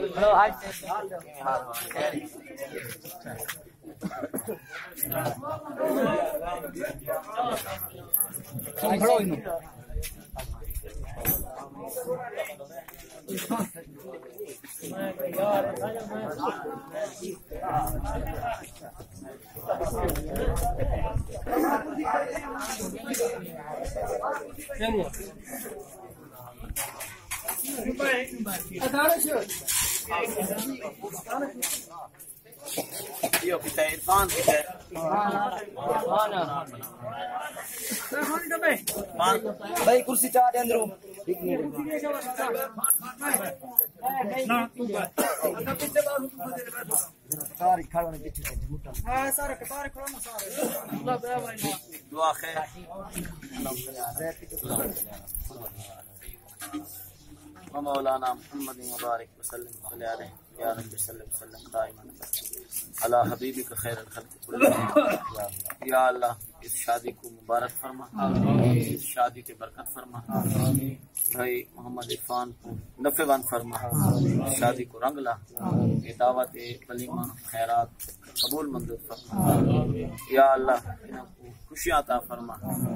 Io kita Irfan kita. بھائی کرسی چاہ دے اندروں سارے کھڑے پیچھے ہاں سارے کتار کھڑا نا سارے دعا خیر مولانا محمد مبارک وسلم علیہ یا رب صلی اللہ علیہ وسلم دائما علی حبیبک خیر الخلق کلهم یا اللہ اس شادی کو مبارک فرما اس شادی کے برکت فرما بھائی محمد عرفان کو نفع بند فرما شادی کو رنگ لا یہ دعوت ولیمہ خیرات قبول منظور فرما یا اللہ انہوں کو خوشیاں عطا فرما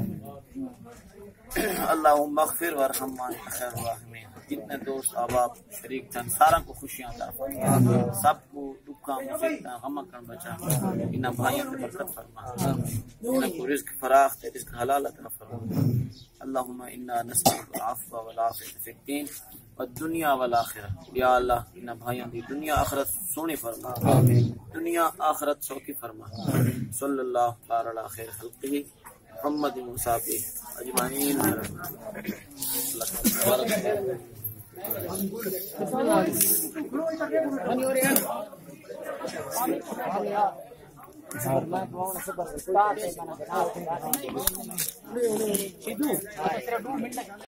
اللہم اغفر ورحم وانت خیر الراحمین جتنے دوست احباب شریک تھے سارا کو خوشیاں عطا فرما سب کو دکھاں مصیبتاں غماں کر بچا انہاں بھائیوں کی برکت فرما انہاں کو رزق فراخ تے رزق حلال عطا فرما اللہم انا نسألک العفو والعافیہ فی الدین والدنیا والآخرہ یا اللہ انہاں بھائیوں دی دنیا آخرت سونی فرما دنیا آخرت سوکی فرما صلی اللہ تعالی علی خیر خلقہ محمد مصابی اجمعین